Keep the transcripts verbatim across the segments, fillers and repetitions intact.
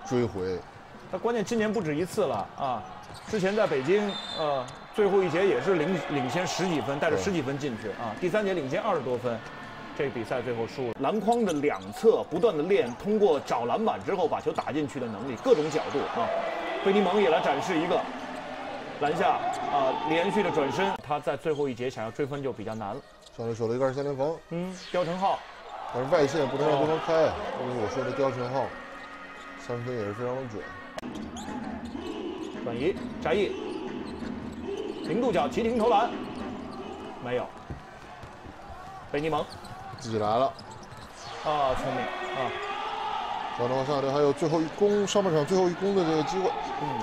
追回。 他关键今年不止一次了啊！之前在北京，呃，最后一节也是领领先十几分，带着十几分进去啊。第三节领先二十多分，这个比赛最后输了。篮筐的两侧不断的练，通过找篮板之后把球打进去的能力，各种角度啊。贝尼蒙也来展示一个篮下啊连续的转身，他在最后一节想要追分就比较难了。 上来手了一个二三连防， 嗯，刁成浩， 但是外线不能让对方开，这是我说的刁成浩，三分也是非常的准。 转移，翟毅，零度角急停投篮，没有。贝尼蒙自己来了， 啊，聪明啊！ 这样的话，上来还有最后一攻，上半场最后一攻的这个机会。嗯。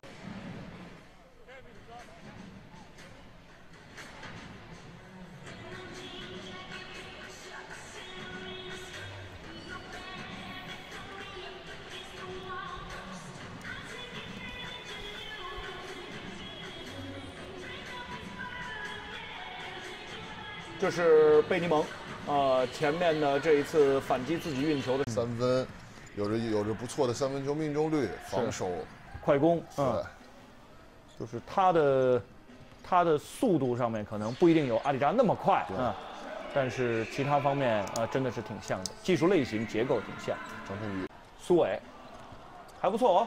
这是贝尼蒙，呃，前面呢这一次反击自己运球的三分，有着有着不错的三分球命中率，防守快攻，嗯，就是他的他的速度上面可能不一定有阿里扎那么快啊，但是其他方面啊、呃、真的是挺像的，技术类型结构挺像。 张晨宇， 苏伟，还不错哦，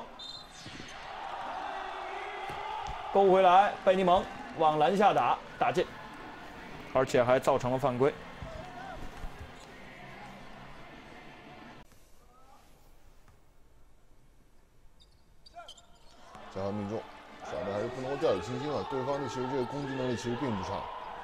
勾回来，贝尼蒙往篮下打，打进。而且还造成了犯规。 加上命中，耍的还是不能够掉以轻心啊！对方的其实这个攻击能力其实并不差。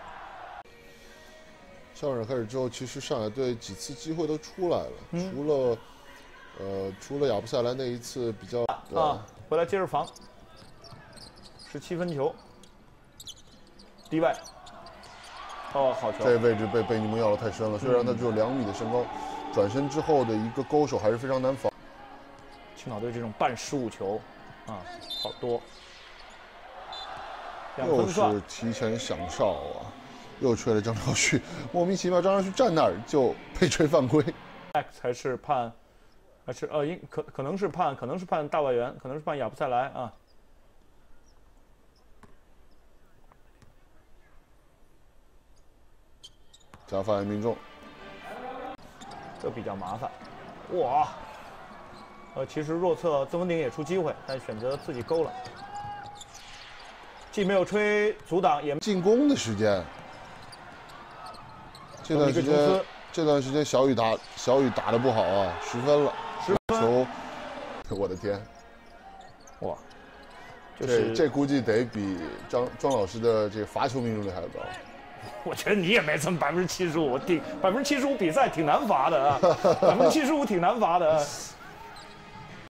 下半场开始之后，其实上海队几次机会都出来了，嗯、除了呃除了亚布塞莱那一次比较啊，回来接着防，十七分球，低位。哦，好球！ 这位置被贝尼蒙要的太深了，虽然他只有两米的身高，转身之后的一个勾手还是非常难防。 青岛队这种半失误球，啊，好多。 又是提前响哨啊，又吹了张兆旭，莫名其妙张兆旭站那儿就被吹犯规。 X 还是判，还是呃，应可可能是判，可能是判大外援，可能是判亚布塞莱啊。 加发现命中， 这比较麻烦。哇，呃，其实弱侧曾文鼎也出机会，但选择自己勾了，既没有吹阻挡，也进攻的时间。这段时间，这段时间小雨打小雨打得不好啊，十分了， 十分球，我的天， 哇，就是、 这这估计得比张庄老师的这个罚球命中率还要高。 我觉得你也没这么百分之七十五，挺百分之七十五比赛挺难罚的啊，百分之七十五挺难罚的。